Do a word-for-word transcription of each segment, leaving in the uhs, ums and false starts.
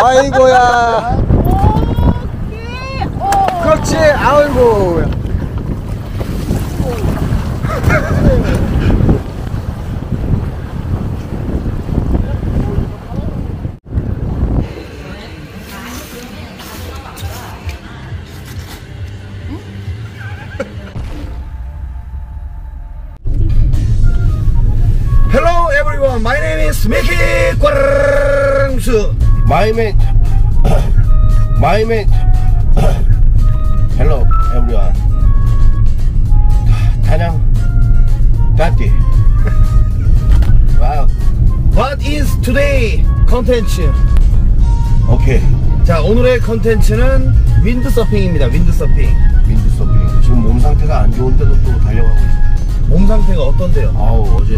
아이고야. 그렇지. 아이고. Hello everyone, my name is Mickey Quarangsu. My mate, my mate. Hello everyone. Tanang, Tati. Wow. What is today content? Okay. 자, 오늘의 컨텐츠는 윈드서핑입니다. 윈드서핑. 윈드서핑. 지금 몸 상태가 안 좋은데도 또 달려가고 있어. 몸 상태가 어떤데요? 아우 어제.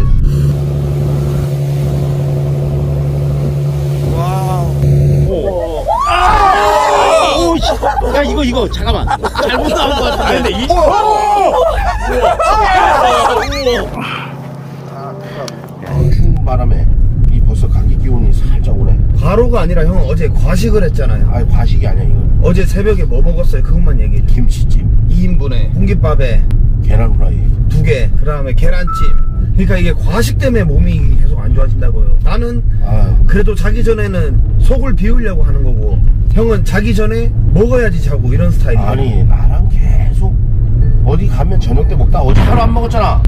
와우. 오. 아! 오, 씨. 야 이거 이거 잠깐만. 잘못 나온 것 같은데. 아니, 근데 이. 추운 바람에 이 벌써 감기 기운이 살짝 오네. 과로가 아니라 형 어제 과식을 했잖아요. 아니 과식이 아니야 이건. 어제 새벽에 뭐 먹었어요? 그것만 얘기해 줘. 김치찜 이 인분에 공깃밥에 계란 후라이 두 개, 그 다음에 계란찜. 그러니까 이게 과식 때문에 몸이 계속 안 좋아진다고요. 나는 아유. 그래도 자기 전에는 속을 비우려고 하는 거고, 형은 자기 전에 먹어야지 자고 이런 스타일이에요. 아니 나랑 계속 어디 가면 저녁 때 먹다 어제 하루 안 먹었잖아.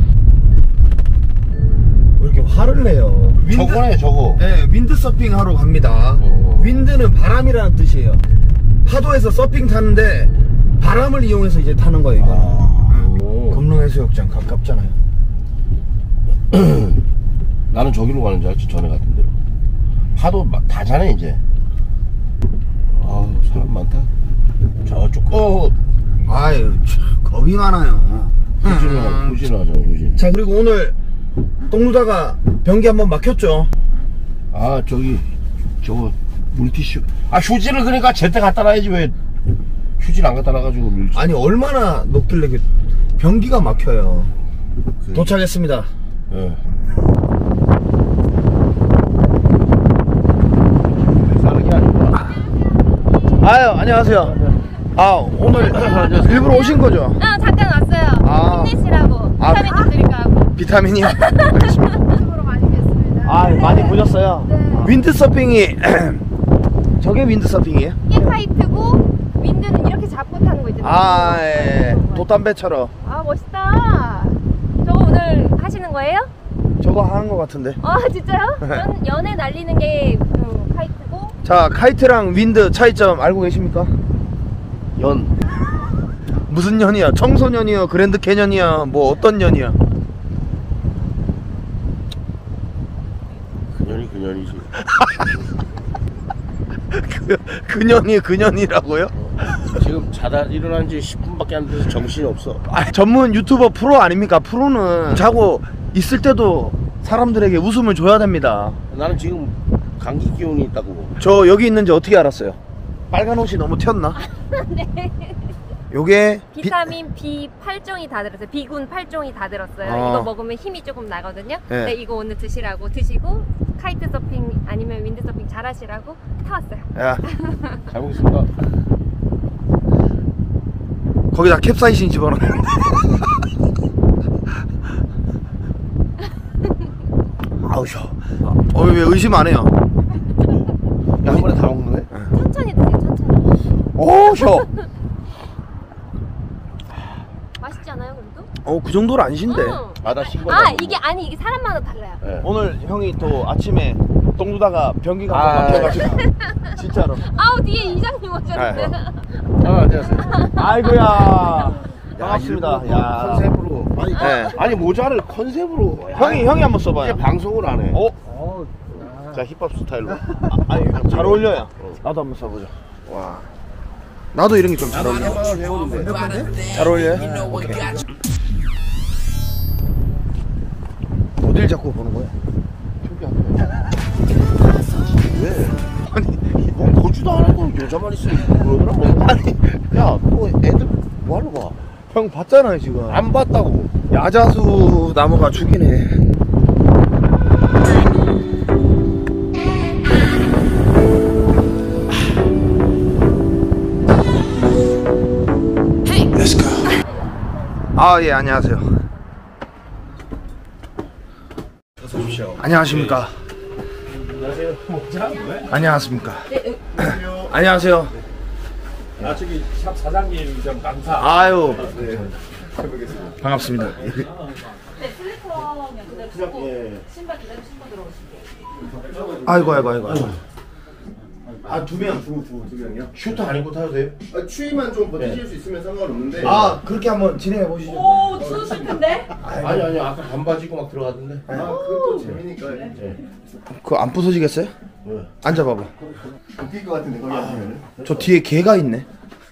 왜 이렇게 화를 내요? 윈드... 저거네 저거. 네, 윈드서핑 하러 갑니다. 어. 윈드는 바람이라는 뜻이에요. 파도에서 서핑 타는데 바람을 이용해서 이제 타는 거예요. 이거. 아. 금능해수욕장 가깝잖아요. 나는 저기로 가는 줄 알지. 전에 같은 데로. 파도 다 자네 이제. 아우 사람 많다. 저쪽 어 아유 참 겁이 많아요. 후진하자 후진하자 후진. 자, 그리고 오늘 똥누다가 변기 한번 막혔죠. 아 저기 저거 물티슈. 아 휴지를 그러니까 제때 갖다 놔야지 왜 휴지를 안 갖다 놔가지고 물티슈. 아니 얼마나 녹길래 그 변기가 막혀요. 그... 도착했습니다. 예. 아유 안녕하세요. 아 오늘 일부러 오신 거죠? 아 잠깐 왔어요. 아. 힘내시라고 아. 비타민 좀 드릴까 하고. 비타민이요? 알겠습니다. 유튜브로 많이 뵀습니다. 아 많이 보셨어요? 네. 윈드서핑이 저게 윈드서핑이에요? 이게 카이트고 윈드는 이렇게 잡고 타는 거 있잖아요. 아 예. 돛담배처럼 아 멋있다. 저거 오늘 하시는 거예요? 저거 하는 거 같은데. 아 진짜요? 전 연애 날리는 게 음, 카이트고. 자, 카이트랑 윈드 차이점 알고 계십니까? 연. 무슨 연이야? 청소년이야? 그랜드 캐년이야? 뭐 어떤 년이야? 그년이 그년이지. 그, 그년이 그년이라고요? 지금 자다 일어난 지 십 분밖에 안 돼서 정신이 없어. 아, 전문 유튜버 프로 아닙니까? 프로는 자고 있을 때도 사람들에게 웃음을 줘야 됩니다. 나는 지금 감기 기운이 있다고. 저 여기 있는지 어떻게 알았어요? 빨간 옷이 너무 튀었나? 네. 요게 비타민 비 팔 종이 다 들었어요. 비군 팔 종이 다 들었어요. 어. 이거 먹으면 힘이 조금 나거든요. 네. 네, 이거 오늘 드시라고 드시고 카이트 서핑 아니면 윈드 서핑 잘 하시라고 타왔어요. 야, 잘 먹겠습니다. 거기다 캡사이신 집어넣어. 아우 셔. 어, 왜 의심 안 해요? 야, 한 번에 다 먹는 거야? 천천히 드세요. 천천히. 오 셔. 맛있지 않아요, 그래도? 어, 그 정도는 아니신데. 응. 아, 나 신거. 아 이게 아니 이게 사람마다 달라요. 네. 오늘 형이 또 아침에 똥 누다가 변기가 아, 막혀가지고 진짜로. 아우 뒤에 이장님 오셨는데. 아, 안녕하세요. 아이고야. 반갑습니다. 야, 야. 컨셉으로. 아니, 네. 아니 모자를 컨셉으로. 형이 형이 한번 써봐요. 이제 방송을 안 해. 어? 자, 힙합 스타일로. 아, 아니 잘 어울려요. 나도 한번 써보자. 와. 나도 이런 게 좀 잘 어울려. 한번 배우는데. 잘 어울려요? 오케이. 어딜 자꾸 보는 거야? 왜? 아니, 뭐 보지도 않고 여자만 있으면 그러더라. 뭐. 아니, 야, 뭐 애들 뭐하러 봐? 형 봤잖아요 지금. 안 봤다고. 야자수 나무가 죽이네. 아, 예, 안녕하세요. 어서 오십시오. 안녕하십니까. 안녕하세요. 안녕하십니까. 안녕하세요. 아 저기 샵 사장님 좀 감사. 아유, 네. 반갑습니다. 네, 슬리퍼 그냥 그대로 쓰고 신발 그대로 신고 들어오실게요. 아이고, 아이고, 아이고. 아이고. 아, 두 명. 두, 두, 두 명이요? 슈터 안 입고 타도 돼요? 아, 추위만 좀 버티실 수 있으면 상관없는데. 아, 그렇게 한번 진행해 보시죠. 오, 추우실 텐데? 아니, 아니, 아까 반바지 입고 막 들어가던데. 아, 그것도 재미니까. 네. 그거 안 부서지겠어요? 왜? 앉아봐봐. 웃길 것 같은데, 거기 앉으면은. 저 뒤에 개가 있네.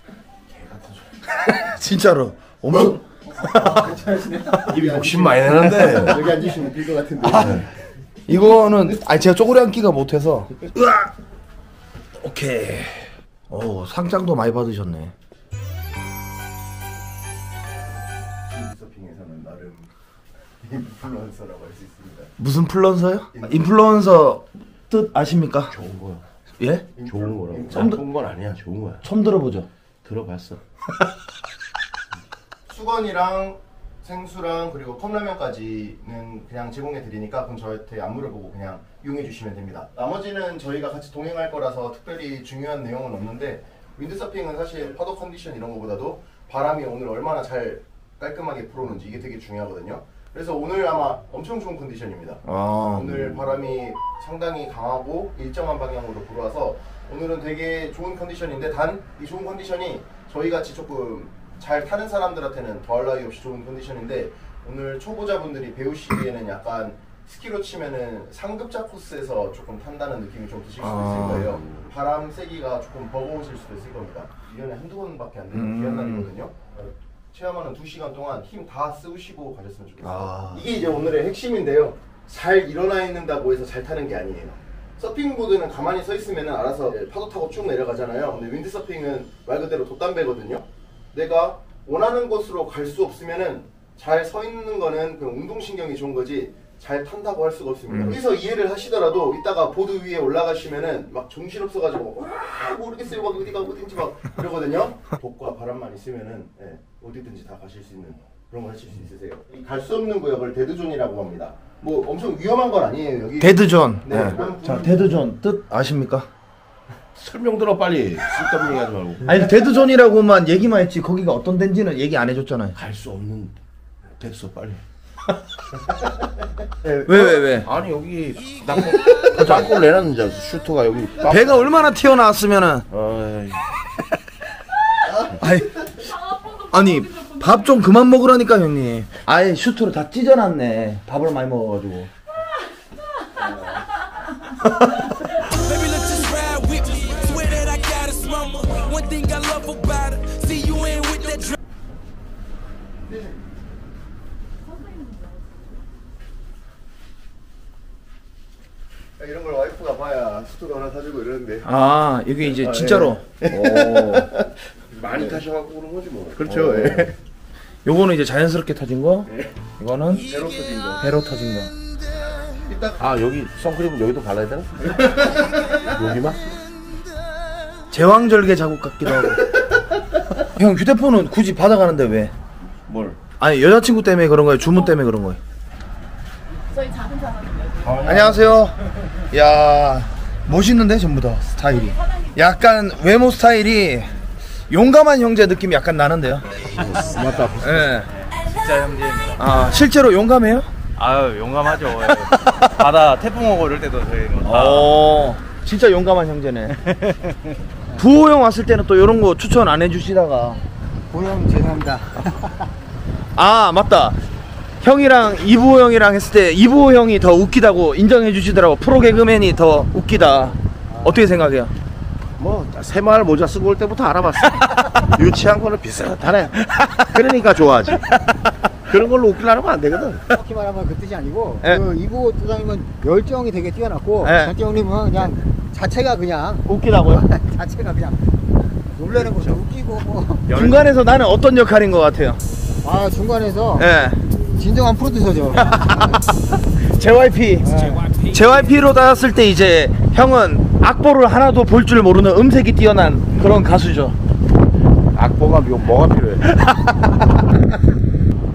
진짜로. 엄청. 입이 욕심 많이 내는데. 여기 앉으시면 웃길 것 같은데. 이거는 아니 제가 쪼그리 앉기가 못해서. 으악! 오케이. 오, 상장도 많이 받으셨네. 서핑에서는 나름 인플루언서라고 할 수 있습니다. 무슨 플런서요? 인플루언서 뜻 아십니까? 좋은 거야. 예? 좋은 거라고. 좀 더- 나쁜 건 아니야, 좋은 거야. 처음 들어보죠. 들어봤어. 수건이랑 생수랑 그리고 컵라면까지는 그냥 제공해 드리니까 그럼 저한테 안무를 보고 그냥 이용해 주시면 됩니다. 나머지는 저희가 같이 동행할 거라서 특별히 중요한 내용은 없는데 윈드서핑은 사실 파도 컨디션 이런 거보다도 바람이 오늘 얼마나 잘 깔끔하게 불어오는지 이게 되게 중요하거든요. 그래서 오늘 아마 엄청 좋은 컨디션입니다. 아. 오늘 바람이 상당히 강하고 일정한 방향으로 불어와서 오늘은 되게 좋은 컨디션인데 단 이 좋은 컨디션이 저희 같이 조금 잘 타는 사람들한테는 더할 나위 없이 좋은 컨디션인데 오늘 초보자분들이 배우시기에는 약간 스키로 치면은 상급자 코스에서 조금 탄다는 느낌이 좀 드실 수도 있을 아. 거예요. 바람 세기가 조금 버거우실 수도 있을 겁니다. 일 년에 한두 번밖에 안 되는 음. 귀한 날이거든요. 체험하는 두 시간 동안 힘 다 쓰시고 가셨으면 좋겠어요. 아. 이게 이제 오늘의 핵심인데요. 잘 일어나 있는다고 해서 잘 타는 게 아니에요. 서핑보드는 가만히 서 있으면 알아서 파도 타고 쭉 내려가잖아요. 근데 윈드서핑은 말 그대로 돛담배거든요. 내가 원하는 곳으로 갈 수 없으면은 잘 서 있는 거는 그 운동신경이 좋은 거지 잘 탄다고 할 수가 없습니다. 음. 여기서 이해를 하시더라도 이따가 보드 위에 올라가시면은 막 정신없어가지고 와 모르겠어요 막 어디가 어딘지 막 이러거든요. 돛과 바람만 있으면은 예, 어디든지 다 가실 수 있는 그런 걸 하실 수 있으세요. 갈 수 없는 구역을 데드존이라고 합니다. 뭐 엄청 위험한 건 아니에요. 여기 데드존. 네. 네. 자, 데드존 뜻 아십니까? 설명 들어, 빨리. 쓸데없는 얘기 하지 말고. 아니, 데드존이라고만 얘기만 했지 거기가 어떤 데인지는 얘기 안 해줬잖아요. 갈 수 없는 됐어, 빨리. 왜, 왜, 왜? 아니, 여기 땅골 내놨는지 알았어. 슈터가 여기. 배가 얼마나 튀어나왔으면은. 어이. 아니, 아니 밥 좀 그만 먹으라니까 형님. 아예 슈트로 다 찢어놨네. 밥을 많이 먹어가지고. Baby, let's just ride with me. Swear that I got a mama. One thing I love about her. See you ain't with that drip. 이런 걸 와이프가 봐야 스토도 하나 사주고 이러는데. 아, 이게 이제 아, 진짜로. 오. 많이 타셔갖고 그런 거지 뭐. 그렇죠. 어. 예. 요거는 이제 자연스럽게 터진 거. 이거는 배로 터진 거. 배로 터진 거. 이따 아, 여기 선크림 여기도 발라야 되나? 여기만? 제왕절개 자국 같기도 하고. 형 휴대폰은 굳이 받아가는데 왜? 뭘? 아니 여자친구 때문에 그런 거예요? 주문 때문에 그런 거예요? 저희 작은 사람. 안녕하세요. 야, 멋있는데 전부 다 스타일이. 약간 외모 스타일이 용감한 형제 느낌이 약간 나는데요. 맞다. 예. 진짜 형님. 아, 실제로 용감해요? 아유 용감하죠. 바다 태풍 오고 이럴 때도 저희 뭐 다. 어, 진짜 용감한 형제네. 부호 형 왔을 때는 또 이런 거 추천 안 해주시다가. 고영 죄송합니다. 아, 맞다. 형이랑 이부호 형이랑 했을 때 이부호 형이 더 웃기다고 인정해 주시더라고. 프로 개그맨이 더 웃기다. 어떻게 생각해요? 뭐 새마을 모자 쓰고 올 때부터 알아봤어. 유치한 거는 비슷하네. 그러니까 좋아하지. 그런 걸로 웃기려면 안 되거든. 정확히 말하면 그 뜻이 아니고 예. 그 이부 부장님은 열정이 되게 뛰어났고 예. 전태 형님은 그냥 자체가 그냥 웃기다고요? 자체가 그냥 놀라는 거죠. 웃기고 뭐. 중간에서 나는 어떤 역할인 것 같아요? 아 중간에서 예. 진정한 프로듀서죠. 제이와이피. 제이와이피로 따졌을 때 이제 형은 악보를 하나도 볼 줄 모르는 음색이 뛰어난 그런 가수죠. 악보가 뭐, 뭐가 필요해?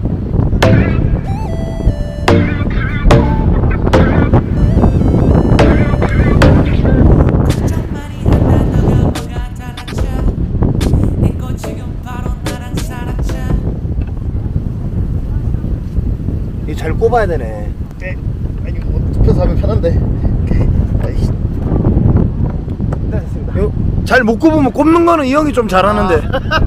잘 꼽아야 되네. 아니 뭐 눕혀서 하면 편한데. 아이씨. 네, 됐습니다. 잘 못 꼽으면 꼽는 거는 이 형이 좀 잘하는데.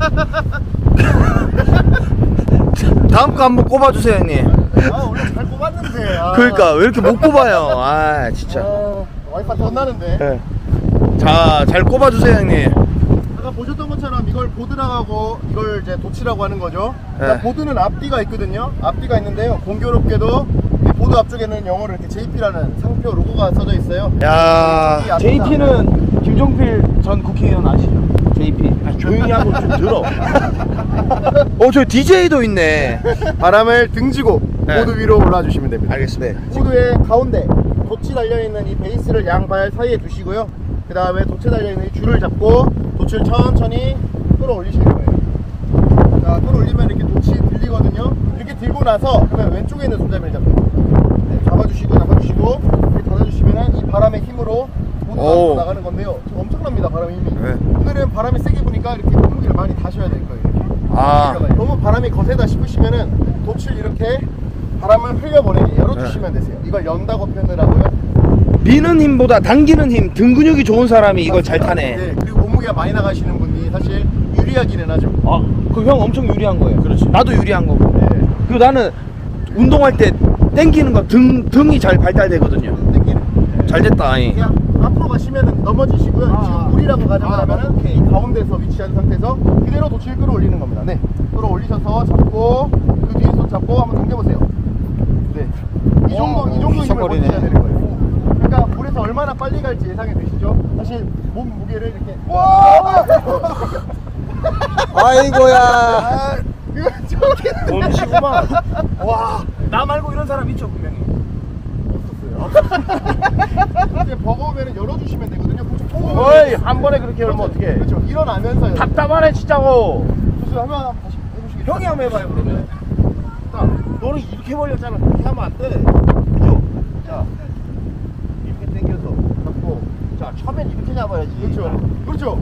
다음 거 한번 꼽아주세요 형님. 아 원래 잘 꼽았는데. 아. 그러니까 왜 이렇게 못 꼽아요. 아 진짜. 아, 와이프한테 혼나는데. 네. 자, 잘 꼽아주세요 형님. 아까 보셨던 것처럼 이걸 보드라고 하고 이걸 이제 도치라고 하는 거죠. 네. 자, 보드는 앞뒤가 있거든요. 앞뒤가 있는데요. 공교롭게도 이 보드 앞쪽에는 영어로 이렇게 제이피라는 상표 로고가 써져 있어요. 야, 왼쪽이 앞이다. 제이피는 김종필 전 국회의원 아시죠? 제이피. 아, 조용히 하고 좀 들어. 어, 저 디제이도 있네. 바람을 등지고 네. 보드 위로 올라주시면 됩니다. 알겠습니다. 보드의 가운데 도치 달려있는 이 베이스를 양발 사이에 두시고요. 그 다음에 도체 달려있는 이 줄을 잡고 도치를 천천히 끌어올리시는 거예요. 자, 끌어올리면 이렇게 도치 들리거든요. 이렇게 들고 나서 그러면 왼쪽에 있는 손잡이를 잡고 네, 잡아주시고 잡아주시고 이렇게 닫아주시면 이 바람의 힘으로 보드가 오. 앞으로 나가는 건데요. 지금 엄청납니다, 바람의 힘이. 네. 오늘은 바람이 세게 부니까 이렇게 몸무게를 많이 다셔야 될 거예요. 이렇게. 아. 너무 바람이 거세다 싶으시면은 도치를 이렇게 바람을 흘려보내게 열어주시면 되세요. 이걸 연다고 표현을 하고요. 미는 힘보다 당기는 힘, 등 근육이 좋은 사람이 이걸 잘 타네. 네, 그리고 몸무게가 많이 나가시는 분이 사실 유리하기는 하죠. 아, 그 형 엄청 유리한 거예요. 그렇지. 나도 유리한 거고. 네. 그리고 나는 운동할 때 당기는 거 등, 등이 잘 발달되거든요. 땡기는. 잘 됐다. 아이. 그냥 앞으로 가시면은 넘어지시고요. 지금 물이라고 가정하면은 이 가운데서 위치한 상태에서 그대로 도치를 끌어올리는 겁니다. 네, 끌어올리셔서 잡고 그 뒤에 손 잡고 한번 당겨보세요. 네, 이 정도 이 정도 힘을 보여주셔야 되는 거예요. 그러니까 물에서 얼마나 빨리 갈지 예상이 되시죠? 사실 몸 무게를 이렇게 와! 아이고야. 아, 이거 저기 몸치구만. 와, 나 말고 이런 사람 있죠, 분명히. 없었어요. 이제 버거우면 열어주시면 되거든요. 어이, 한 번에 그렇게 열면 어떡해. 그렇죠. 일어나면서요. 답답하네, 진짜고. 그래서 한번 다시 해보시겠어요? 형이 한번 해봐요, 그러면. 딱, 너는 이렇게 벌렸잖아. 그렇게 하면 안 돼. 그죠? 자, 이렇게 당겨서 잡고. 자, 처음엔 이렇게 잡아야지. 그렇죠. 그렇죠.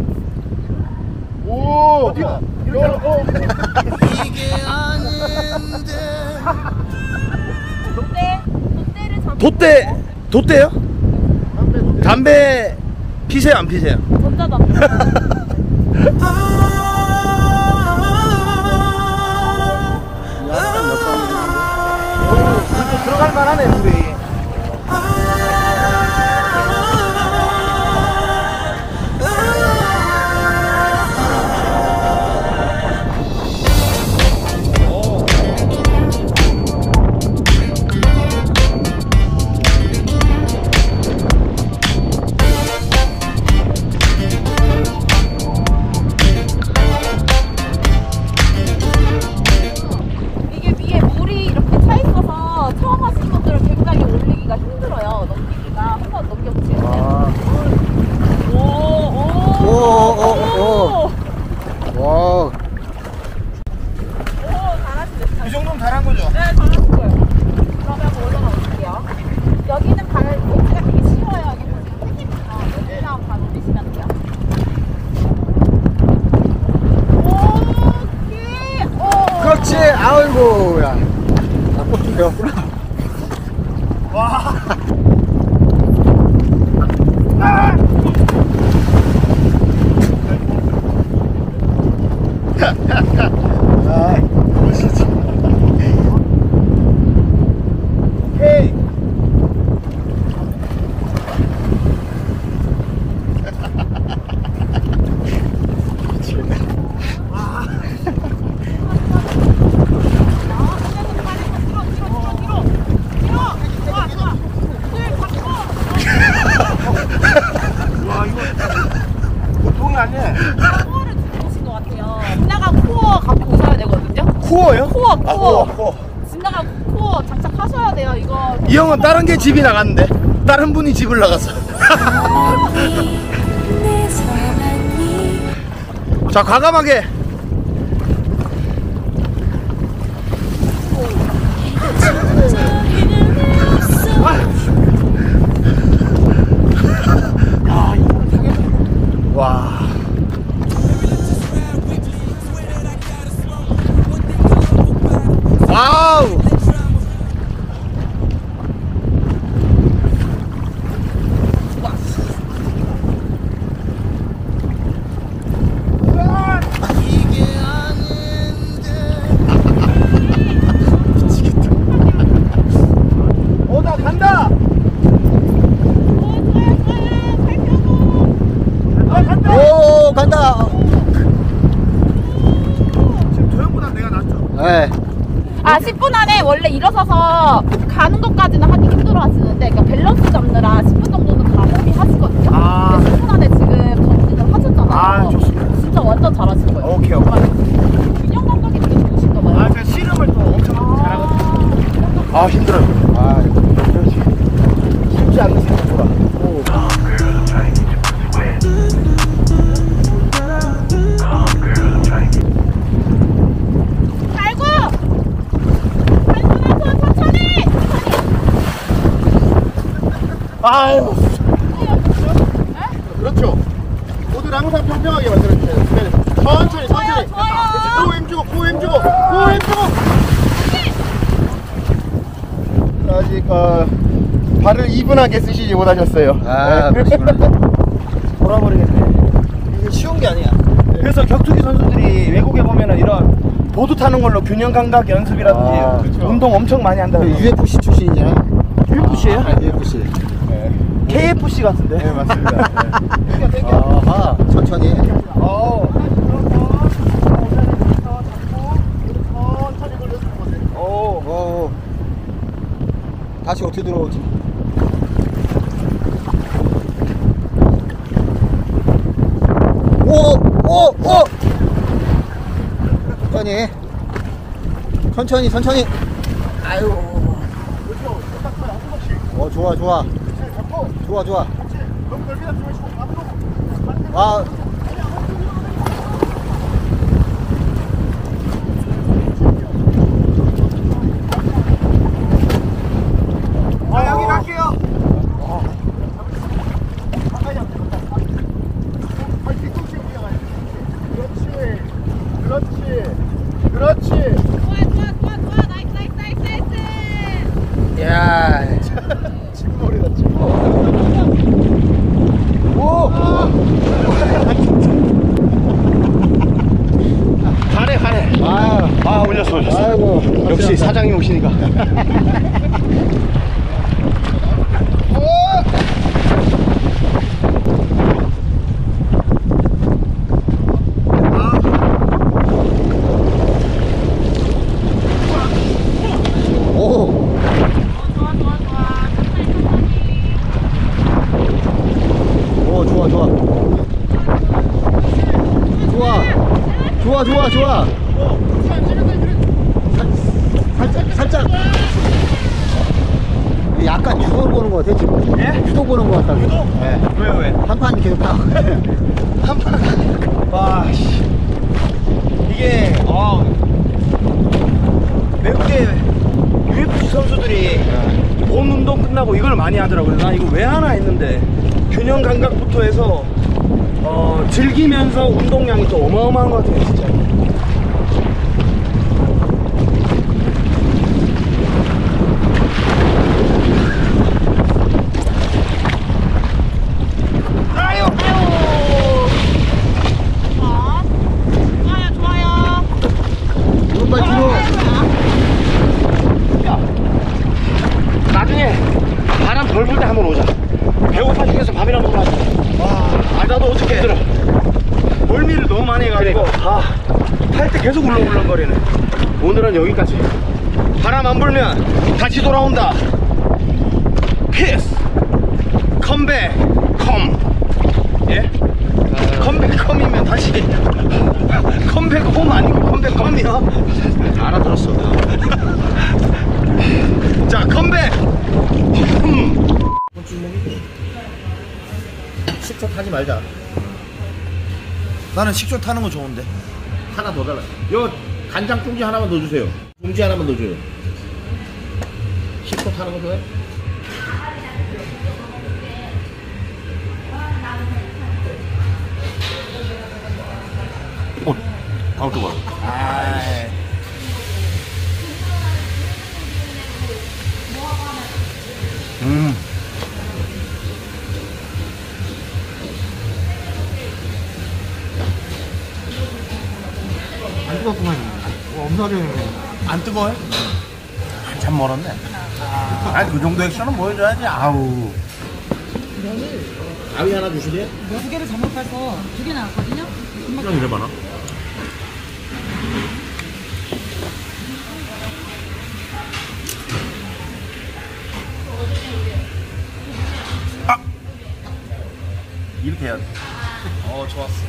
오! 어디야? 이렇게 하면, 어. 돗대, 돗대를 전, 돛대, 돛대요? 담배, 담배. 담배 피세요, 안 피세요? 전자담배. 그래도 들어갈 만하네, 둘이. 이게 위에 물이 이렇게 차 있어서 처음 하시는 분들은 굉장히 올리기가 힘들어요. 넘기기가 한번 넘겨보세요. 아. 오, 오, 오, 오, 오, 오. 와. 오, 잘하시네요. 이 정도면 잘한 거죠? 네, 잘하셨어요. 그러면 한번 올라가 볼게요. 여기는 발 배치가 되게 쉬워요. 이게 보시면 땡깁니다. 여기랑 한번 발 올리시면 돼요. 오케이. 오. 그렇지. 아이고야. 아, 꽃좀 배웠구나. 헤이. 보통이 아니야. 코어를 주무신 것 같아요. 지나가 코어 갖고 오셔야 되거든요. 코어요? 코어, 아, 코어. 코어. 지나가 코어 장착하셔야 돼요. 이거. 이 형은 다른 게 집이 나갔는데 다른 분이 집을 나갔어. 자, 과감하게. 와. 와우. 간다. 지금 도영보다 내가 낫죠? 네. 아 십 분 안에 원래 일어서서 가는 것까지는 하기 힘들어 하시는데 그러니까 밸런스 잡느라 십 분 정도는 가공이 하시거든요. 아. 근데 십 분 안에 지금 정진을 하셨잖아요. 아, 좋습니다. 진짜 완전 잘하신 거예요. 오케이, 오케이. 균형 감각이 되게 좋으신가 봐요. 아, 제가 씨름을 또 엄청 잘하거든요. 아, 힘들어요. 아, 쉽지 않은 생각보다. 오. 갈고! 갈고 나서 천천히! 아유. 그렇죠. 모두 항상 평평하게 만들어주세요. 네. 천천히, 천천히. 그렇지. 코 힘주고, 코 힘주고, 코 힘주고. 아직 어, 발을 이분하게 쓰시지 못하셨어요. 아, 네. 그러시구나. 돌아버리겠네. 이게 쉬운 게 아니야. 그래서 격투기 선수들이 외국에 보면은 이런 보드 타는 걸로 균형 감각 연습이라든지 아, 그렇죠. 운동 엄청 많이 한다고. 유에프씨 출신이잖아요. 유에프씨예요? 아, 유에프씨. 케이에프씨 같은데? 네, 맞습니다. 네. 아하, 천천히. 어. 오, 오. 다시 어떻게 들어오지? 오, 오, 오. 천천히. 천천히, 천천히. 아유. 어, 좋아, 좋아. 좋아, 좋아. 아. 아, 여기 갈게요. 그렇지. 그렇지. 좋아 좋아 좋아 좋아 나이스 나이스 나이스 나이스 야. 지금 머리다, 지금. 오. 가네, 가네. 아, 아, 올렸어, 올렸어. 아이고. 역시 사장님 오시니까. 오. 오, 좋아, 좋아. 좋아. 좋아, 좋아, 좋아. 살짝, 살짝. 약간 유도 보는 거 같아, 지금. 예? 유도 보는 거 같다고. 유도? 네. 왜, 왜? 한판 계속 타. 와, 씨. 이게, 아, 외국의 유에프씨 선수들이 본 운동 끝나고 이걸 많이 하더라고요. 나 이거 왜 하나 했는데, 균형 감각부터 해서, 어, 즐기면서 운동량이 또 어마어마한 것 같아요, 진짜. 아유, 아유. 좋아요 좋아요 오른발 뒤로. 나중에 바람 덜 불 때 한번 오자. 배고파 죽겠어. 밥이나 먹으러 가자. 와, 아, 나도 어떻게 멀미를 너무 많이 해가지고 아, 탈 때 계속 울렁울렁거리네. 오늘은 여기까지. 바람 안 불면 다시 돌아온다. 피스 컴백 컴. 예? 컴백 컴이면 다시 컴백 홈 아니고 컴백 컴이요? 알아들었어. 자, 컴백. 식초 타지 말자. 나는 식초 타는 거 좋은데. 하나 더 달라. 요 간장 종지 하나만 더 주세요. 종지 하나만 더 줘요. 식초 타는 거 좋아해? 어, 다음 거 봐. 아이. 음. 안 뜨겁구만. 엄살이네. 안 뜨거워요? 한참 멀었네. 아니, 그 정도 액션은 보여줘야지. 아우. 가위 하나 주시게? 두 개를 잘못 봐서 두 개 나왔거든요. 그냥 이래 많아. 이렇게 해야 돼. 어, 좋았어.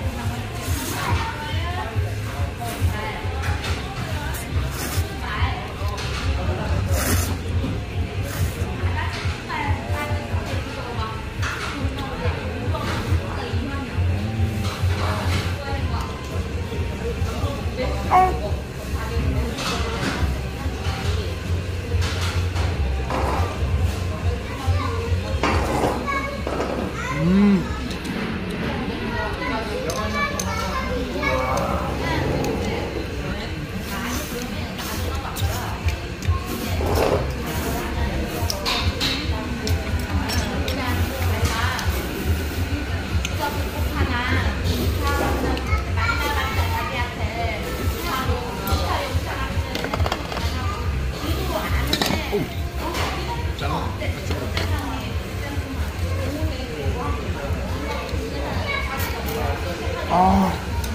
아.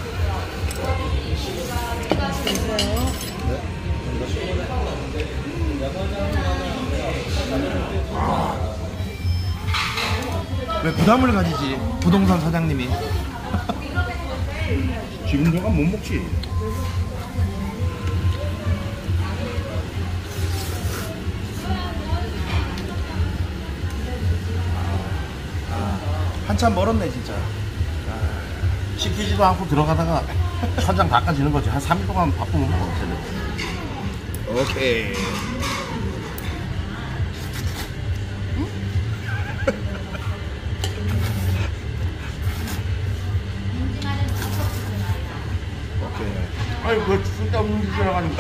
왜 부담을 가지지? 부동산 사장님이. 지금 내가 못 먹지. 한참 멀었네 진짜. 시키지도 않고 들어가다가 천장 닦아지는 거지. 한 삼 일 동안 바쁘면 먹어. 오케이. 오케이. 아니 그거 쓸데없는 짓을 해가지고.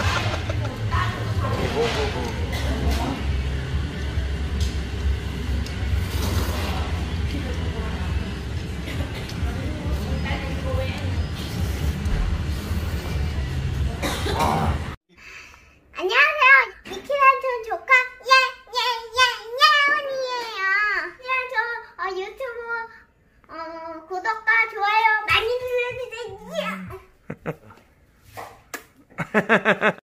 안녕하세요. 미키란촌 조카 예예예예언니예요. 그냥 저 어, 유튜브 어, 구독과 좋아요 많이 눌러주세요.